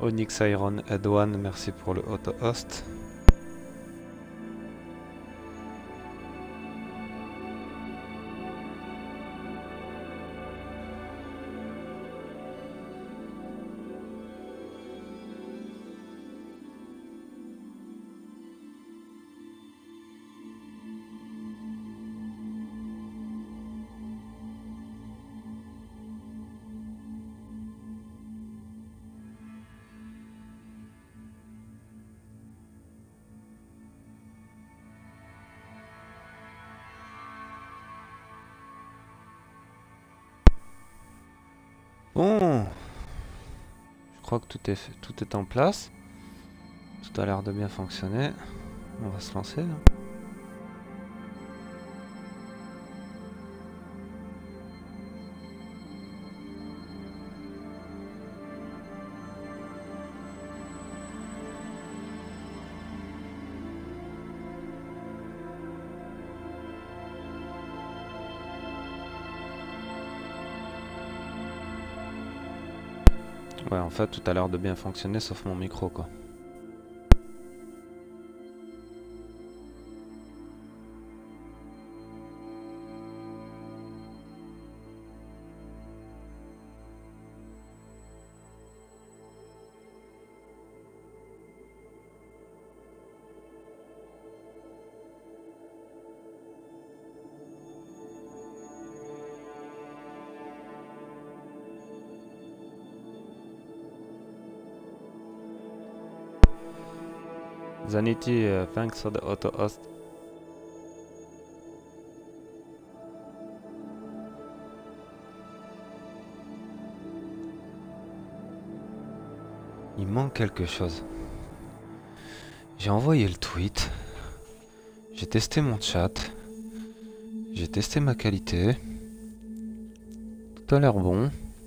Onyx Iron Edwan, merci pour le auto-host. Bon, je crois que tout est en place. Tout a l'air de bien fonctionner. On va se lancer là. Ouais, en fait, tout a l'air de bien fonctionner sauf mon micro quoi. Zanity, thanks for the auto-host. Il manque quelque chose. J'ai envoyé le tweet. J'ai testé mon chat. J'ai testé ma qualité. Tout a l'air bon.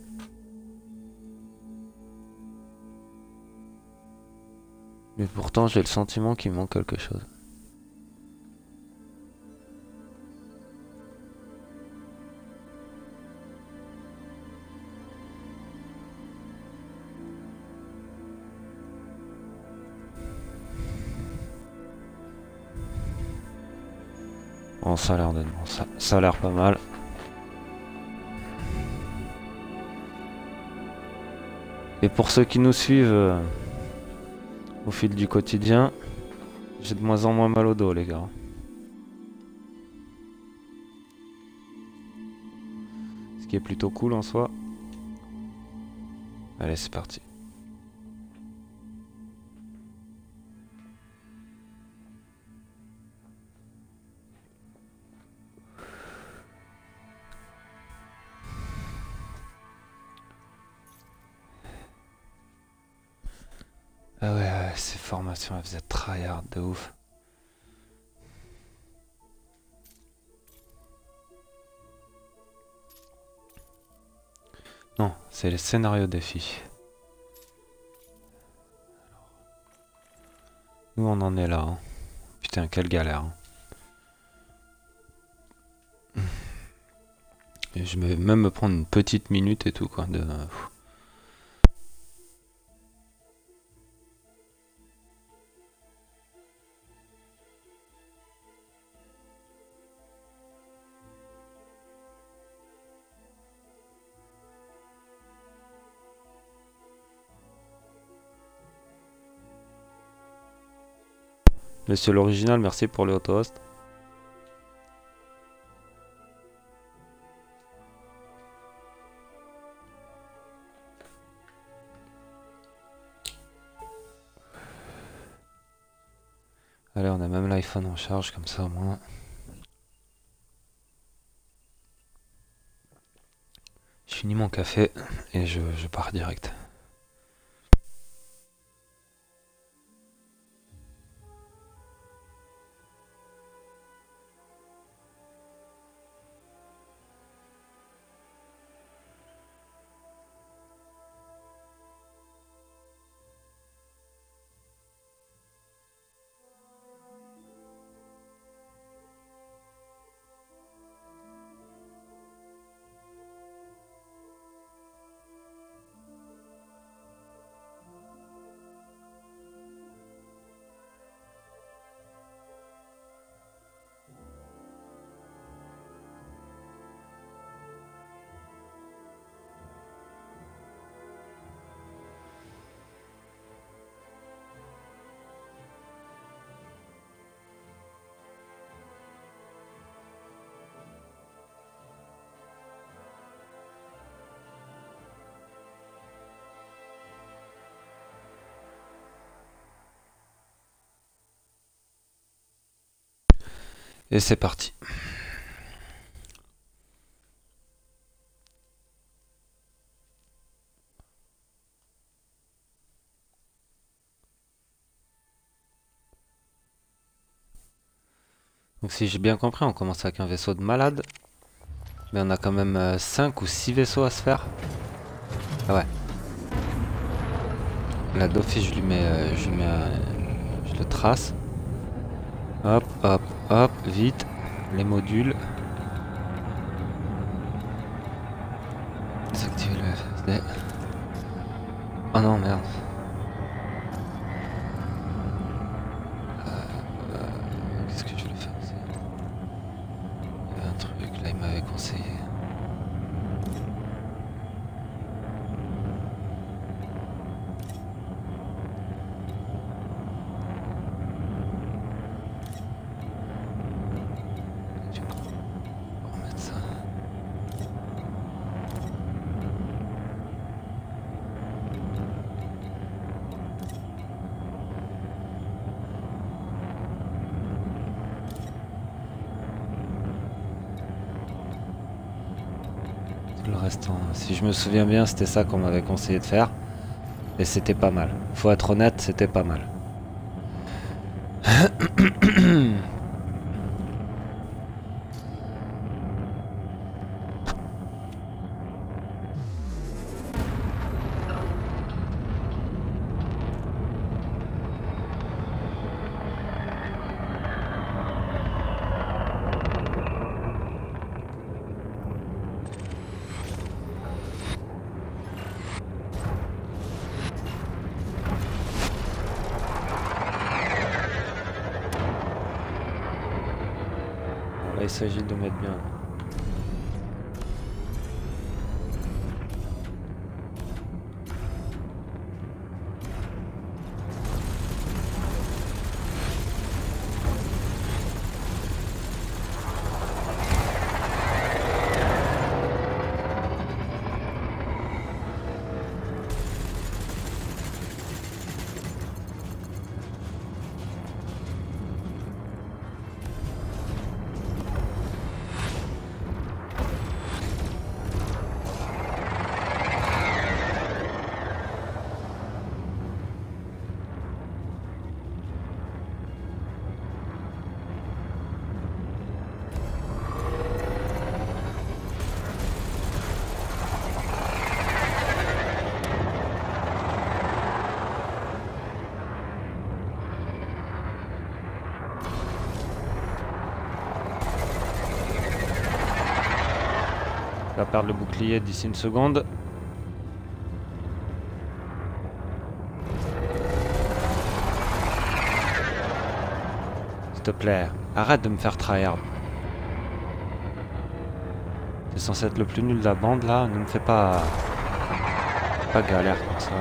Mais pourtant j'ai le sentiment qu'il manque quelque chose. Bon, ça a l'air d'être bon, ça a l'air pas mal. Et pour ceux qui nous suivent au fil du quotidien, j'ai de moins en moins mal au dos les gars. Ce qui est plutôt cool en soi. Allez, c'est parti. Ah ouais, ces formations elles faisaient tryhard de ouf. Non, c'est les scénarios défis. Nous on en est là. Hein. Putain, quelle galère. Hein. Et je vais même me prendre une petite minute et tout quoi. Monsieur l'original, merci pour le auto-host. Allez, on a même l'iPhone en charge, comme ça au moins. Je finis mon café et je pars direct. Et c'est parti. Donc si j'ai bien compris, on commence avec un vaisseau de malade. Mais on a quand même 5 ou 6 vaisseaux à se faire. Ah ouais. Là d'office je le trace. Hop, hop, hop, vite. Les modules. Désactiver le FSD. Oh non, merde. Qu'est-ce que je vais faire aussi? Il y avait un truc, là il m'avait conseillé. On va remettre ça. Le restant, si je me souviens bien, c'était ça qu'on m'avait conseillé de faire. Et c'était pas mal. Faut être honnête, c'était pas mal. Là, il s'agit de mettre bien. Je vais perdre le bouclier d'ici une seconde. S'il te plaît, arrête de me faire tryhard. T'es censé être le plus nul de la bande là, ne me fais pas galère comme ça.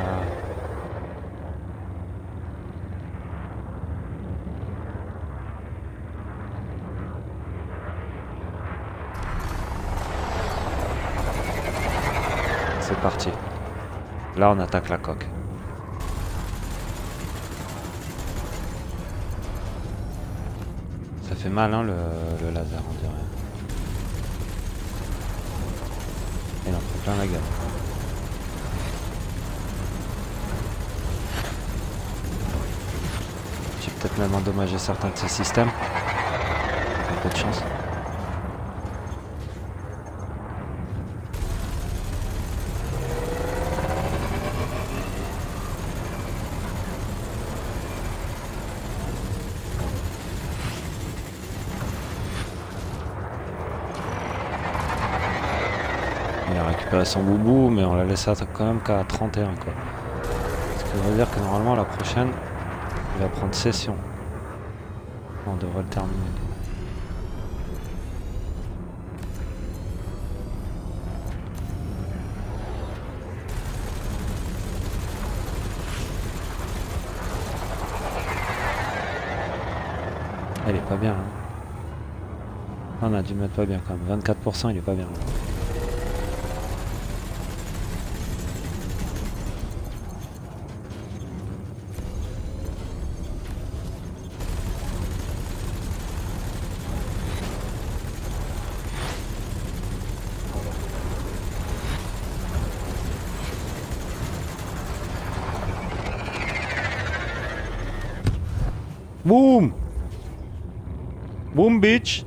C'est parti. Là on attaque la coque. Ça fait mal hein le laser on dirait. Il en prend plein la gueule. J'ai peut-être même endommagé certains de ces systèmes. Un peu de chance. Il a récupéré son boubou, mais on l'a laissé quand même qu'à 31 quoi. Ce qui veut dire que normalement la prochaine, il va prendre session. On devrait le terminer. Elle est pas bien. Hein. On a dû mettre pas bien quand même. 24%, il est pas bien. Boum! Boum, bitch!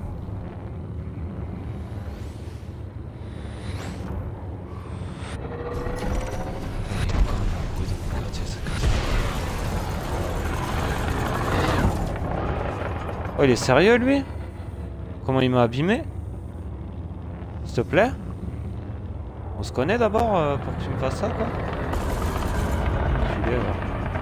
Oh, il est sérieux, lui? Comment il m'a abîmé? S'il te plaît? On se connaît d'abord pour que tu me fasses ça, quoi? Enculé, ouais.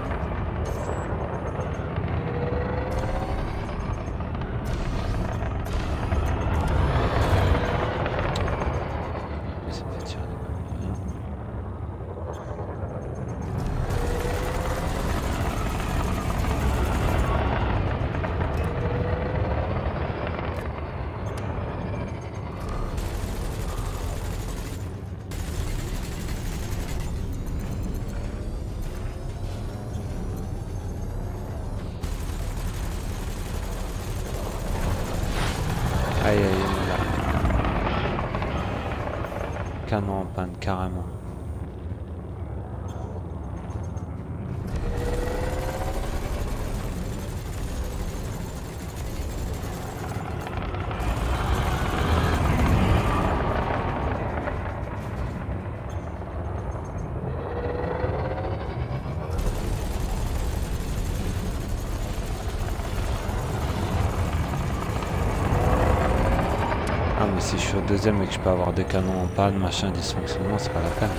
Mais ça me fait tirer. Aïe aïe aïe là. Canon en panne, carrément. Ah mais si je suis au deuxième et que je peux avoir des canons en panne, machin, dysfonctionnement, c'est pas la peine.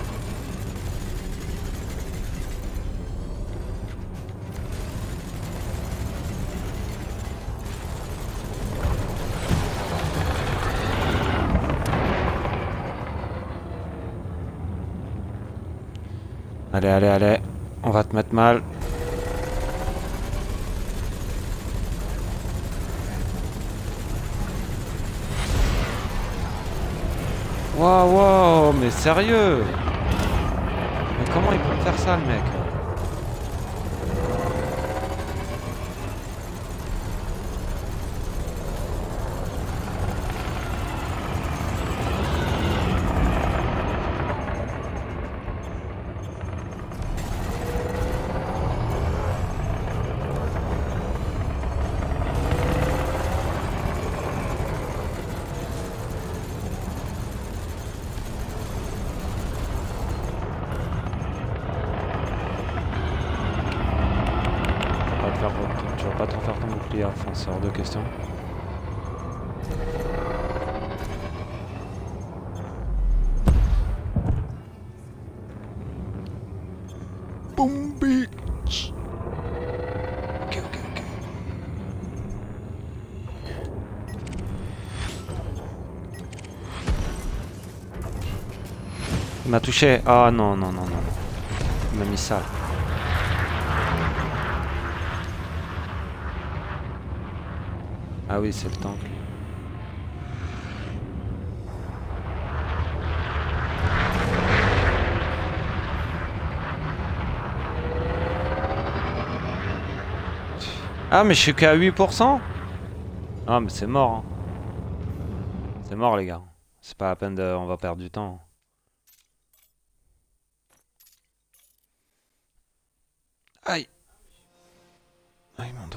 Allez, allez, allez, on va te mettre mal. Waouh, waouh, mais sérieux? Mais comment il peut me faire ça, le mec? Tu vas pas trop faire ton bouclier à fond, c'est hors de question. Boom bitch. Ok, ok, ok. Il m'a touché. Ah non, non, non, non. Il m'a mis ça. Ah oui, c'est le tank. Ah mais je suis qu'à 8%. Ah mais c'est mort. Hein. C'est mort les gars. C'est pas la peine de... On va perdre du temps. Aïe. Aïe mon dos.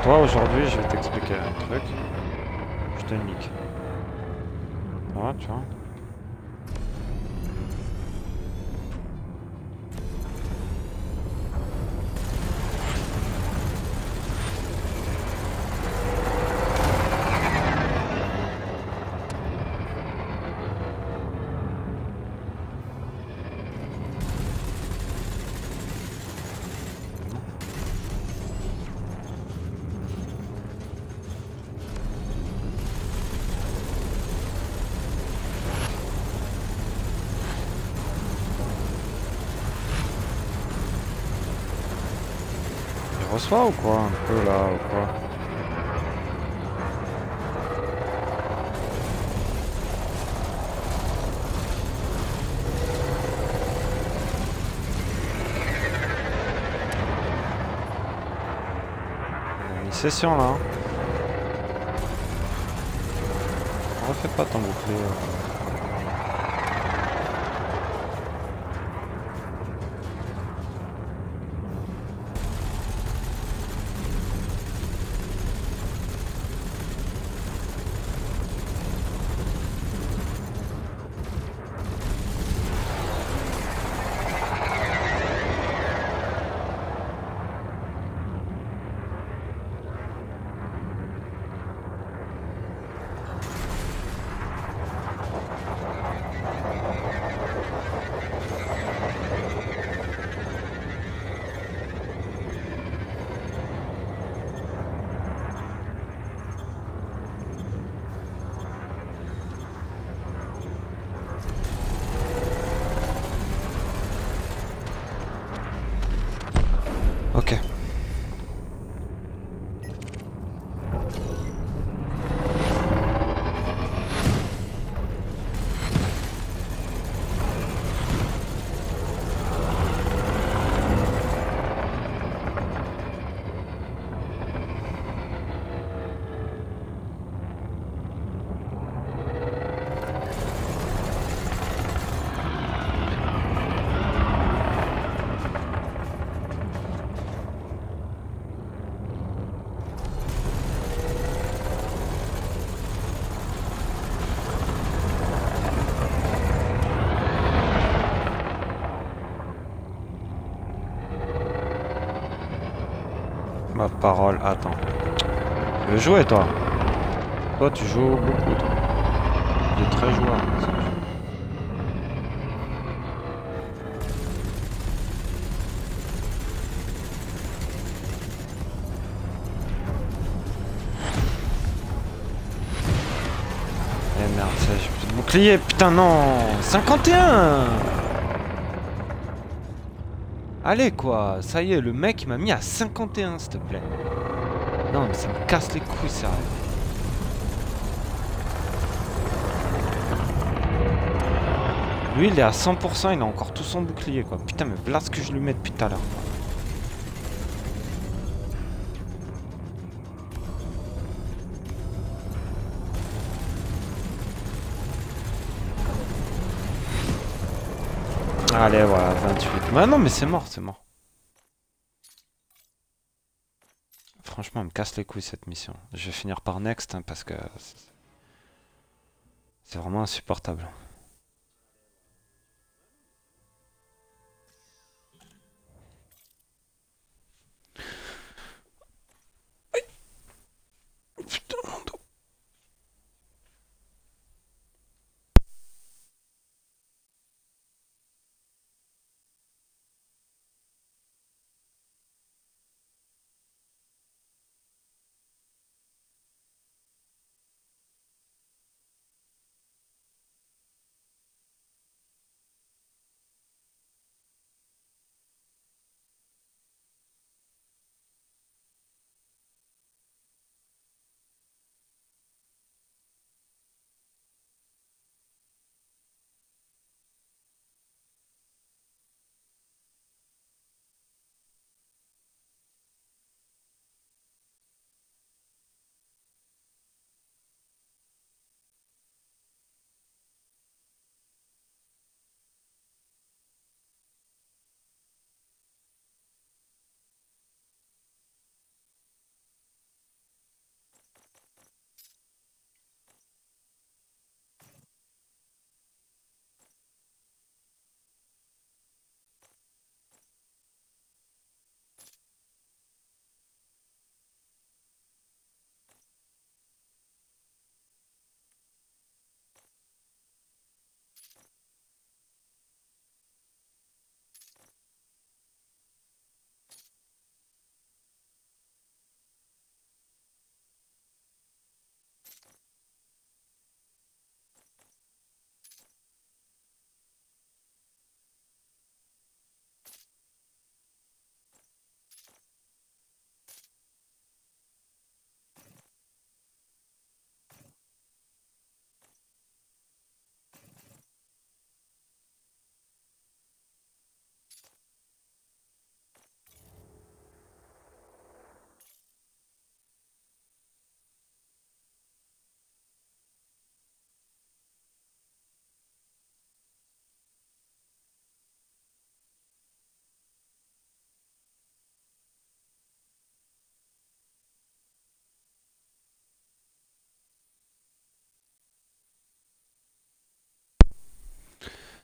Toi, aujourd'hui, je vais t'expliquer un truc. Je te nique. Toi, tu vois. Il reçoit ou quoi? Un peu là, ou quoi? On a une session là. Hein. Refais pas ton bouclier. Ok. Ma parole, attends. Tu veux jouer toi? Toi tu joues beaucoup toi. Tu es très joueur. Eh merde, ça j'ai plus de bouclier, putain non 51. Allez quoi, ça y est, le mec il m'a mis à 51 s'il te plaît. Non mais ça me casse les couilles ça. Lui il est à 100%, il a encore tout son bouclier quoi. Putain mais voilà ce que je lui mets depuis tout à l'heure. Allez voilà, 28. Bah non mais c'est mort, c'est mort. Franchement elle me casse les couilles cette mission. Je vais finir par next hein, parce que c'est vraiment insupportable. Putain mon dos.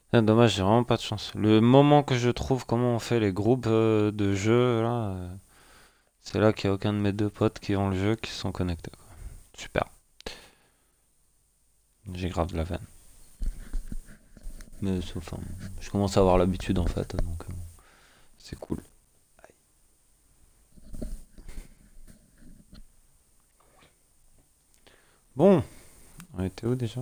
Ah, dommage, j'ai vraiment pas de chance. Le moment que je trouve comment on fait les groupes de jeux, là, c'est là qu'il n'y a aucun de mes deux potes qui ont le jeu qui sont connectés, quoi. Super. J'ai grave de la veine. Mais enfin, je commence à avoir l'habitude en fait, donc c'est cool. Bon, on était où déjà?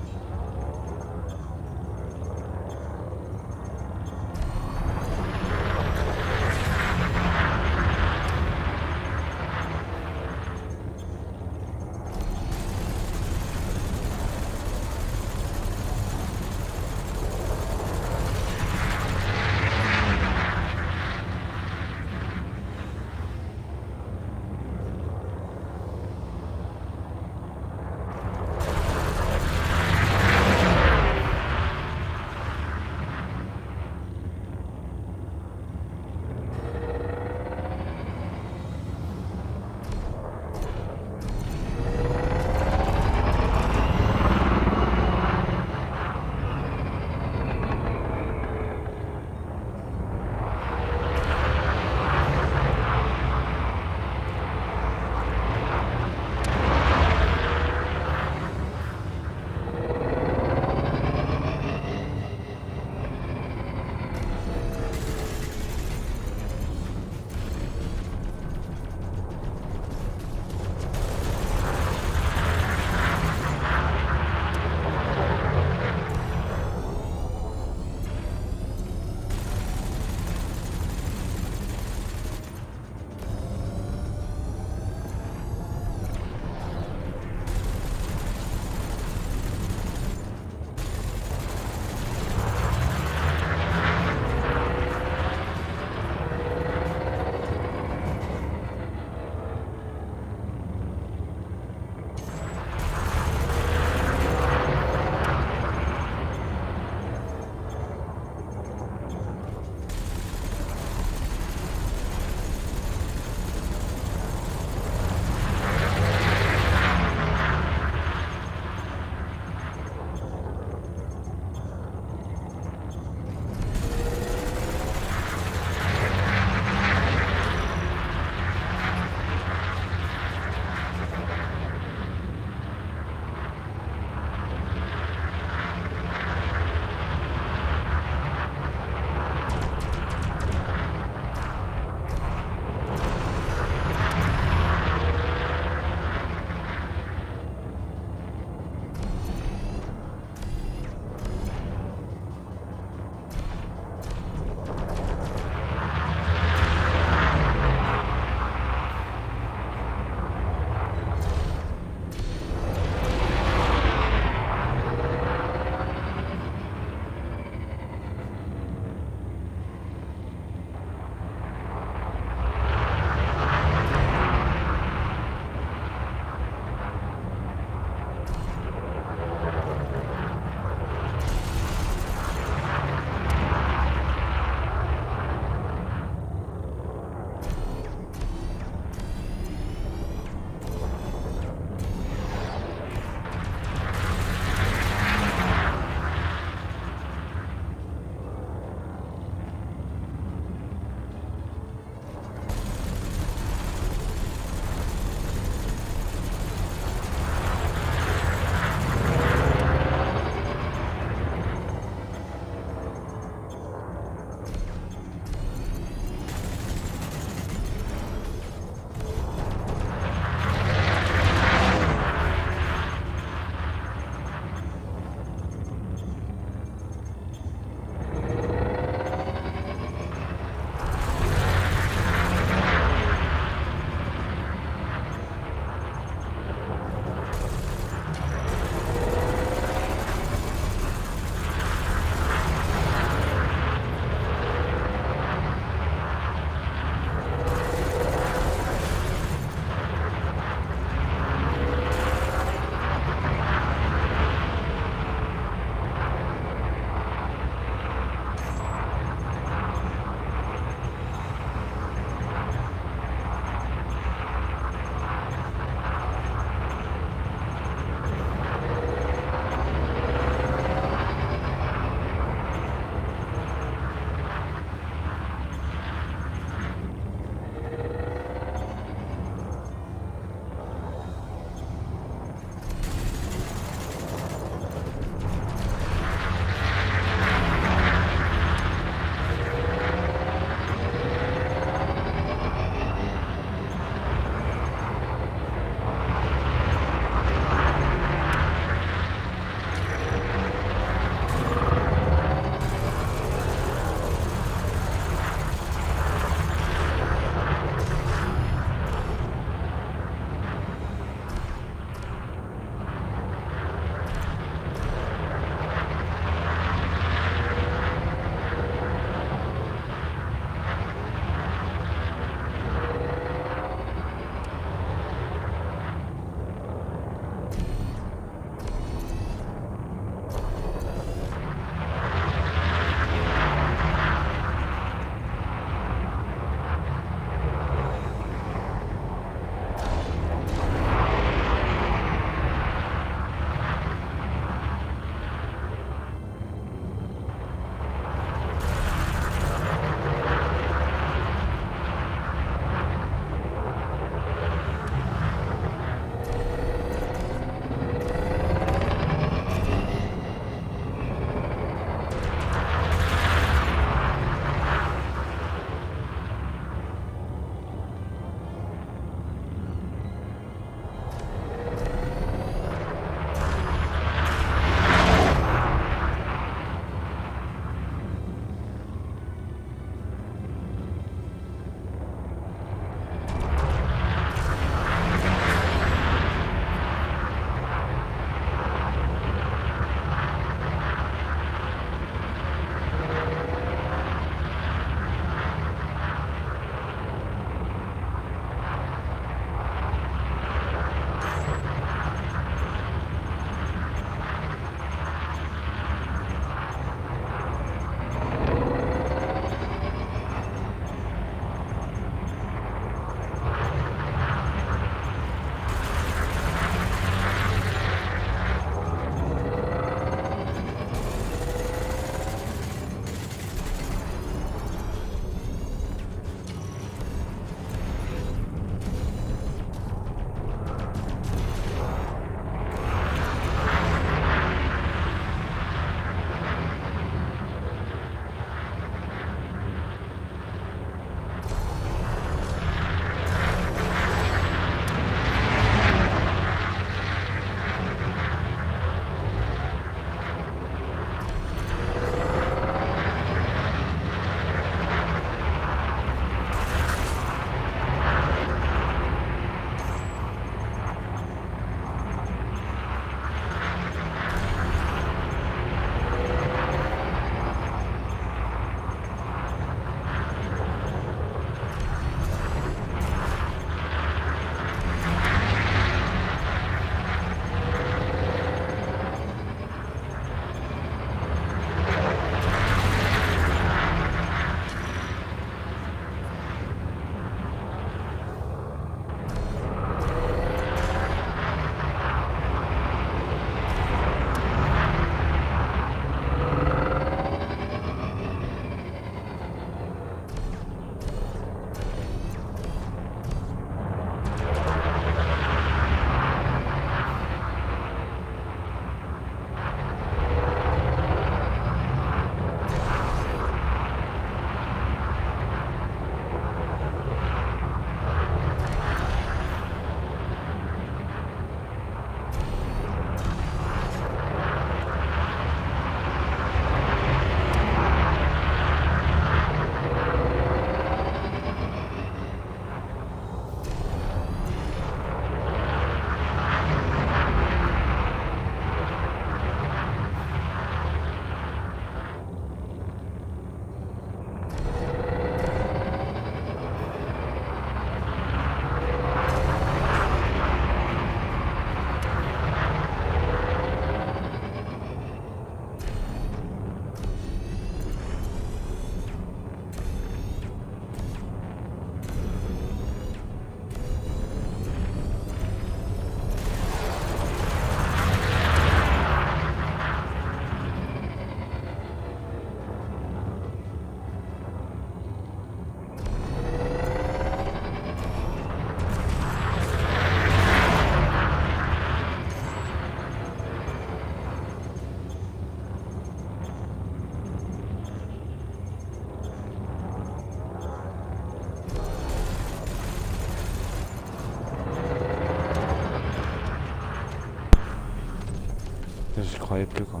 Je croyais plus quoi.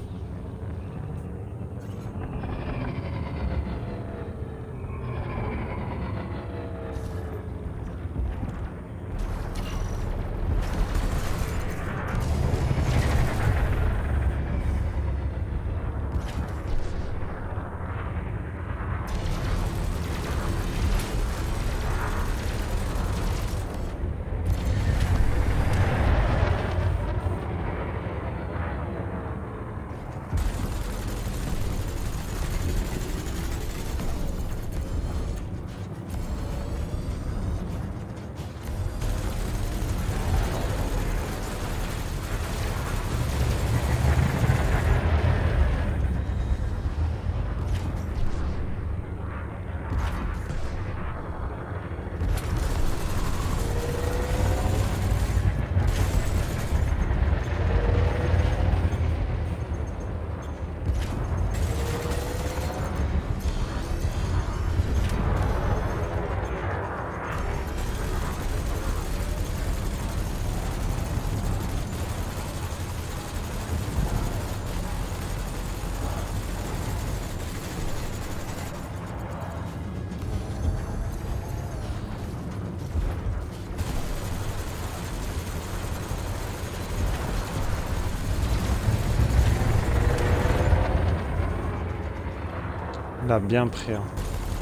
Il a bien pris. Hein.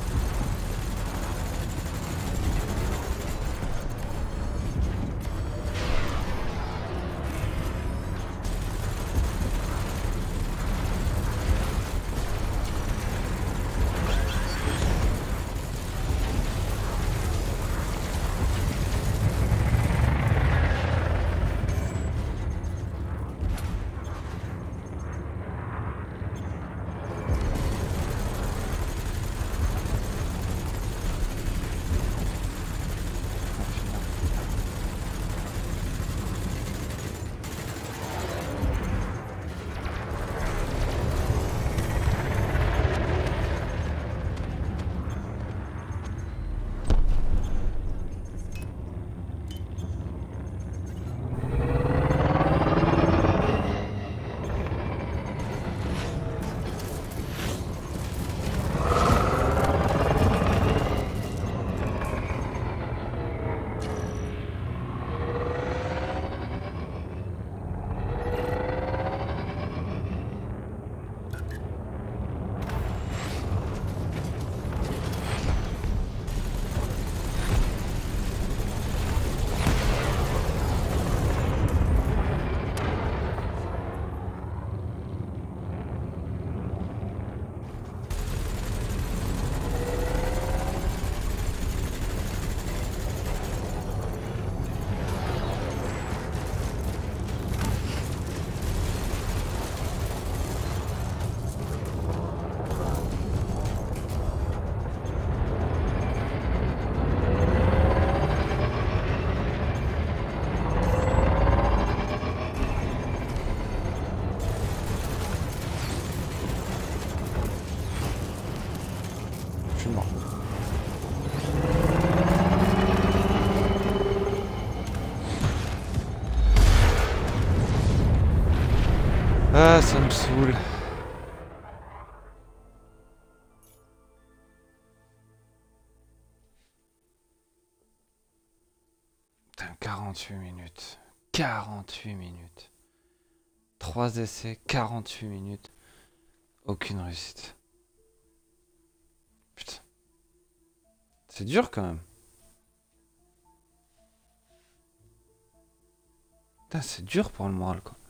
Je suis mort. Ah, ça me saoule. Putain, 48 minutes. 48 minutes. 3 essais, 48 minutes. Aucune réussite. Putain. C'est dur quand même. Putain, c'est dur pour le moral quoi.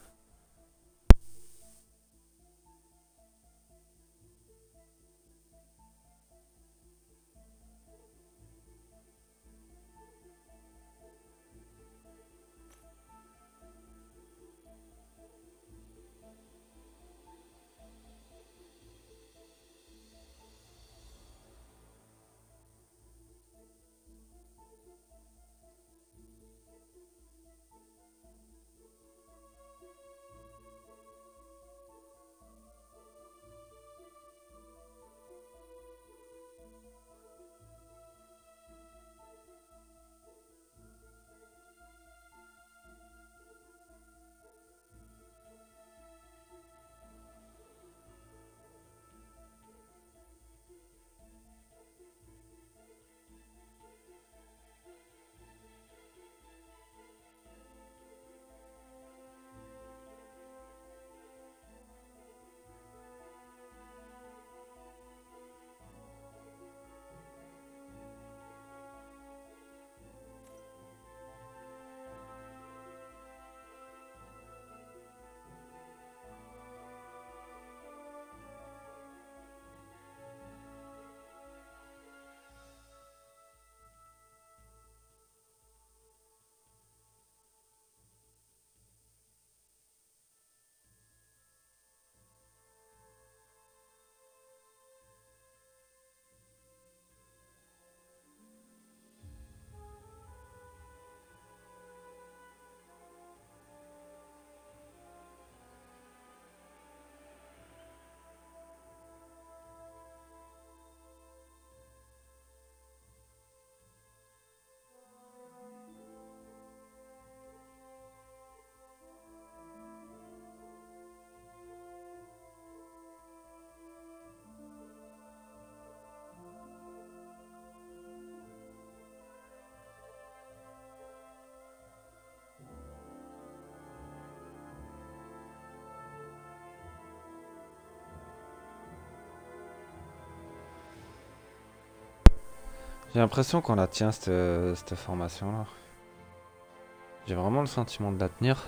J'ai l'impression qu'on la tient, cette formation-là. J'ai vraiment le sentiment de la tenir.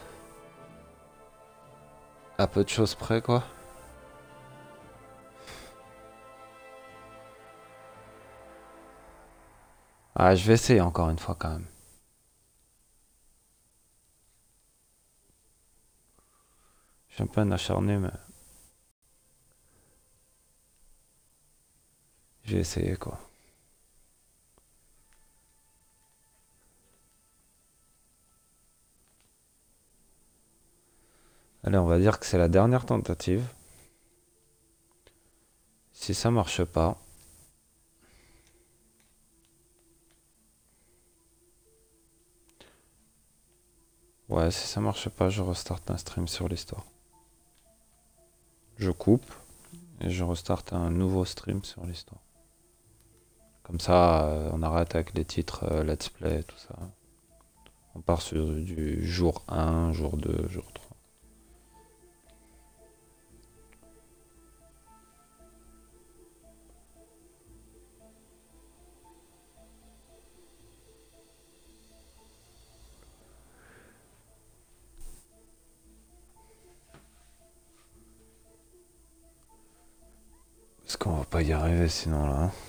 À peu de choses près, quoi. Ah, je vais essayer encore une fois, quand même. Je suis un peu un acharné, mais j'ai essayé, quoi. Allez, on va dire que c'est la dernière tentative. Si ça marche pas... Ouais, si ça marche pas, je restarte un stream sur l'histoire. Je coupe et je restarte un nouveau stream sur l'histoire. Comme ça, on arrête avec les titres let's play, tout ça. On part sur du jour 1, jour 2, jour 3. Parce qu'on va pas y arriver sinon là, hein.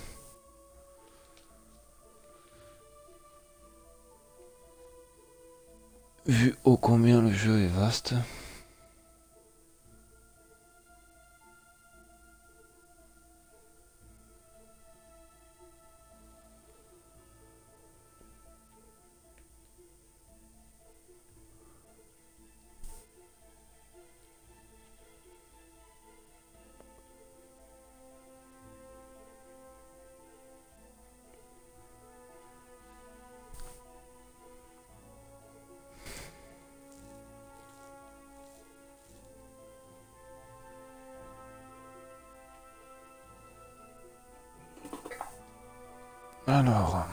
Vu ô combien le jeu est vaste. Alors...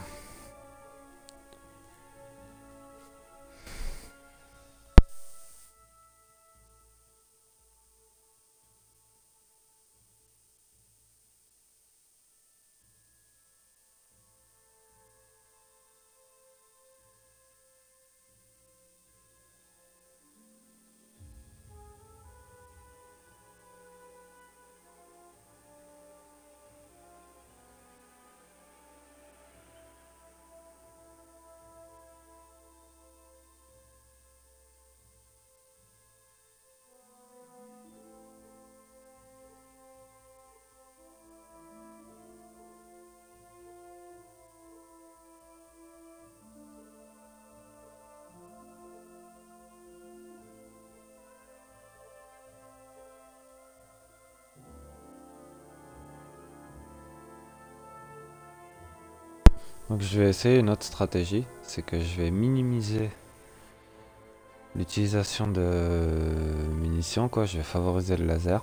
Donc je vais essayer une autre stratégie, c'est que je vais minimiser l'utilisation de munitions, quoi. Je vais favoriser le laser.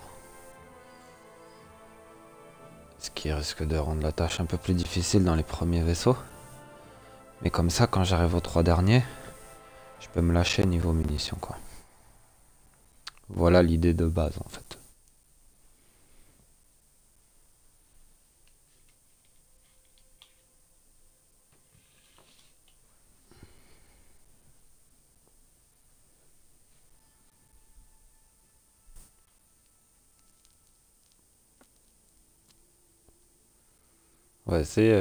Ce qui risque de rendre la tâche un peu plus difficile dans les premiers vaisseaux. Mais comme ça, quand j'arrive aux 3 derniers, je peux me lâcher niveau munitions, quoi. Voilà l'idée de base, en fait. On va essayer.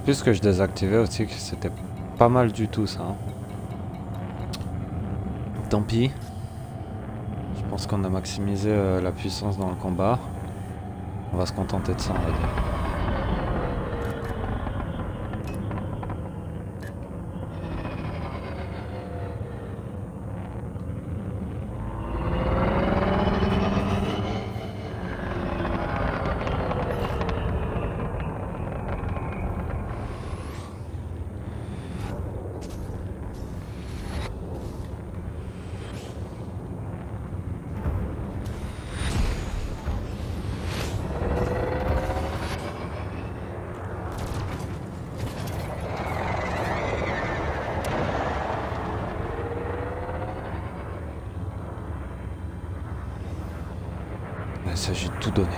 Plus que je désactivais aussi, que c'était pas mal du tout ça. Hein. Tant pis. Je pense qu'on a maximisé la puissance dans le combat. On va se contenter de ça, on va dire. Il s'agit de tout donner.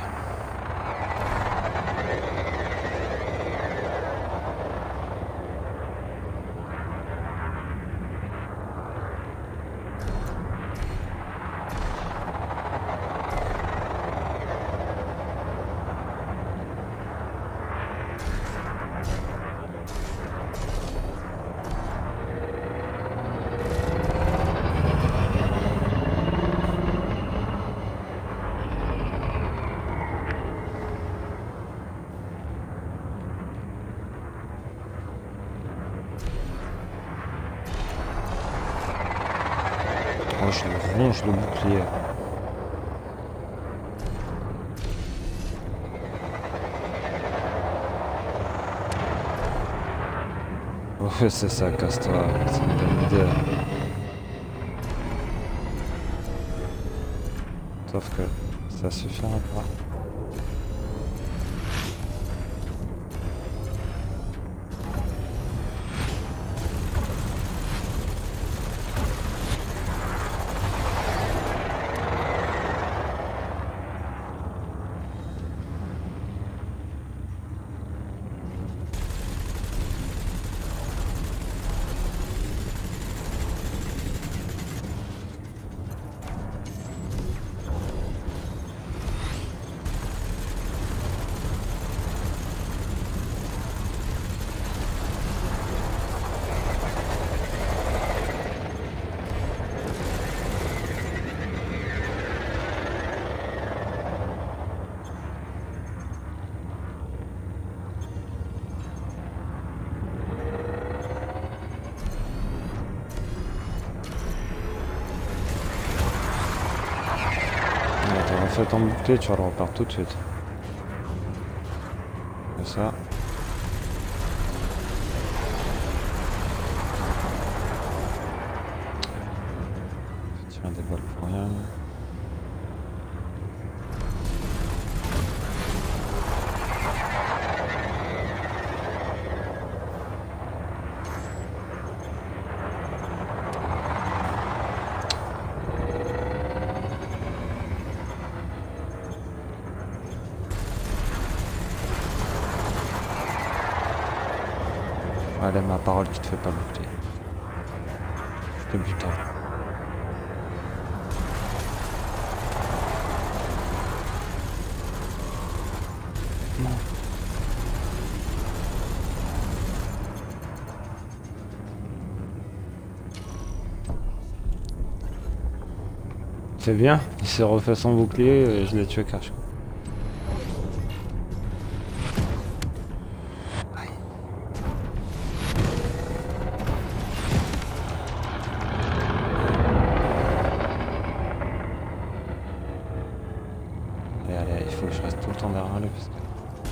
Oh, je le ronge le bouclier. Ouais, c'est ça, casse-toi. C'est une bonne idée. Sauf que ça suffira pas. Fais ton bouclier, tu vas le repars tout de suite. Comme ça. Tu tiens des balles pour rien. Allez, ma parole qui te fait pas boucler. Je te bute. Non. C'est bien, il s'est refait son bouclier et je l'ai tué cash. Allez, il faut que je reste tout le temps derrière lui parce que...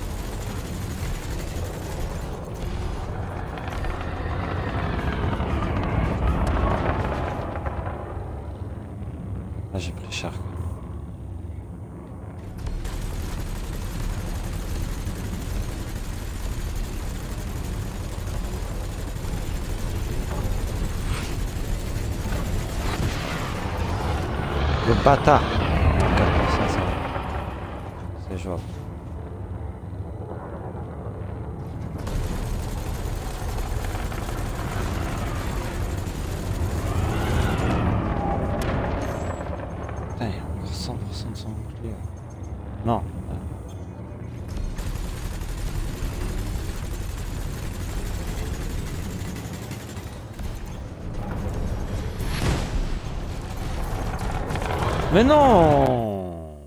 Là j'ai pris cher quoi. Le bâtard. C'est jouable. Putain, il y a encore 100% de son bouclier. Non. Mais non!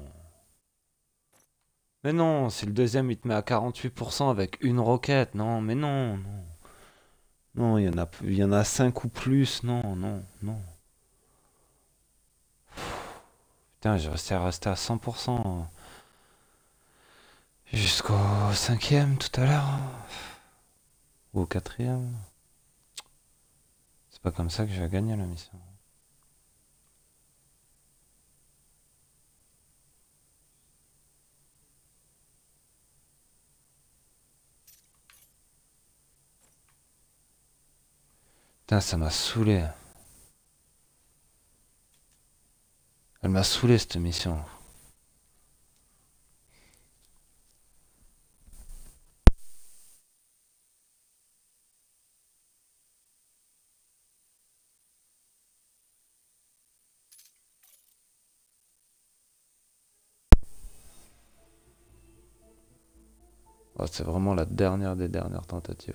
Mais non, si le deuxième il te met à 48% avec une roquette, non, mais non, non. Non, il y en a 5 ou plus, non, non, non. Putain, j'ai resté à 100% jusqu'au cinquième tout à l'heure. Ou au quatrième. C'est pas comme ça que je vais gagner la mission. Putain, ça m'a saoulé. Elle m'a saoulé cette mission. Oh, c'est vraiment la dernière des dernières tentatives.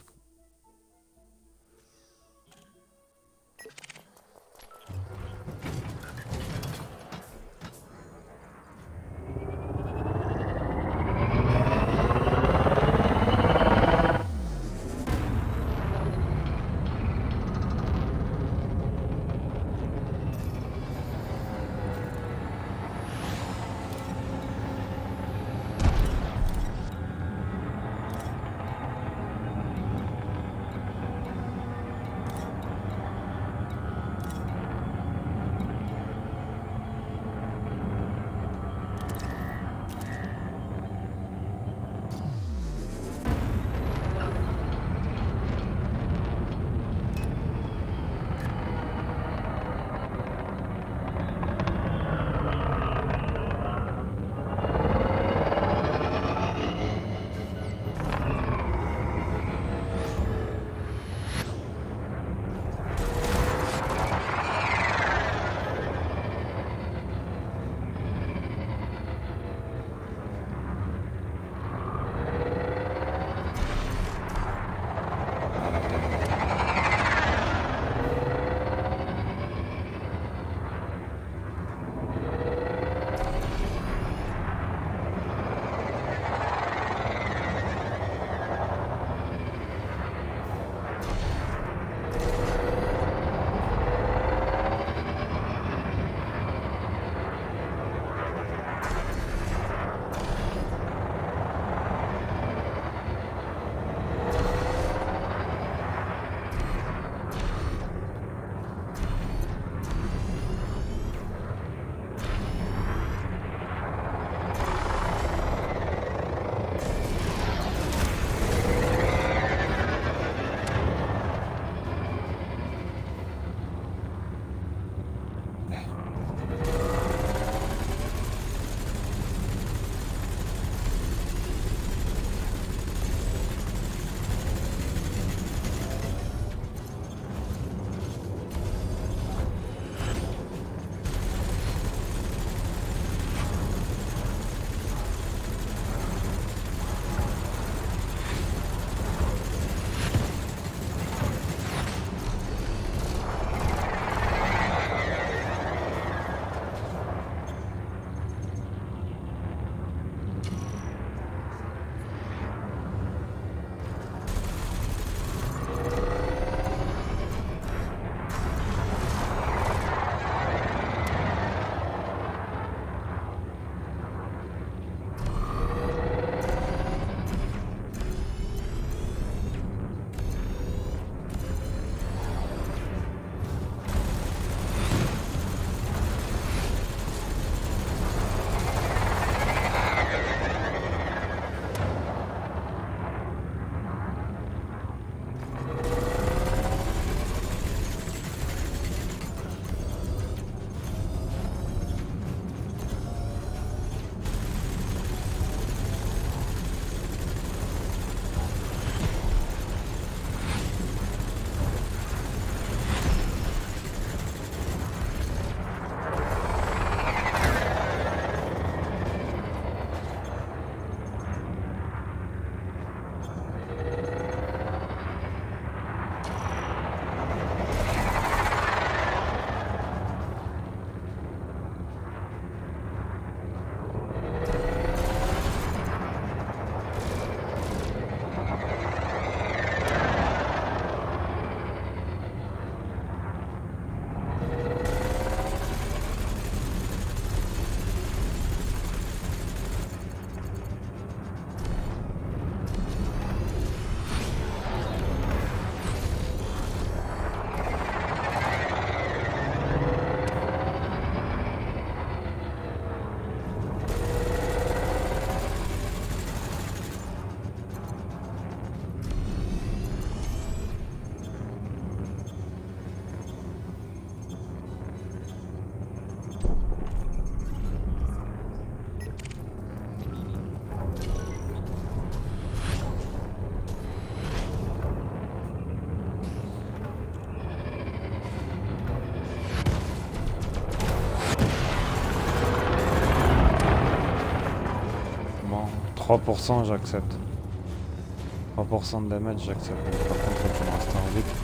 3% j'accepte. 3% de damage j'accepte. Par contre faut que je me reste en vite.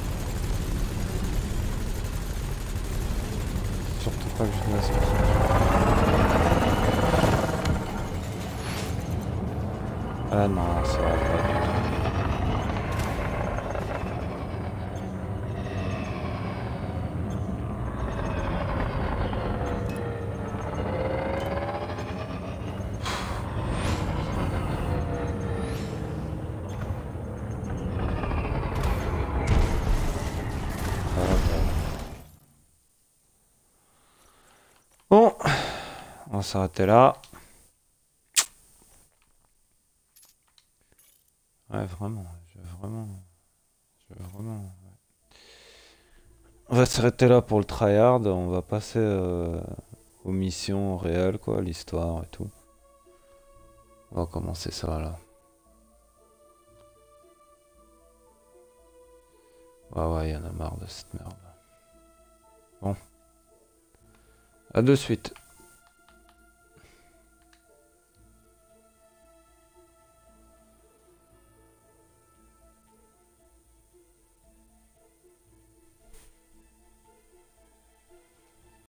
Surtout pas que je me laisse pas. Ah non, ça va pas du tout. Bon, on va s'arrêter là. Ouais, vraiment, je veux vraiment. Ouais. On va s'arrêter là pour le tryhard. On va passer aux missions réelles, quoi, l'histoire et tout. On va commencer ça là. Ouais, il y en a marre de cette merde. Bon. À de suite.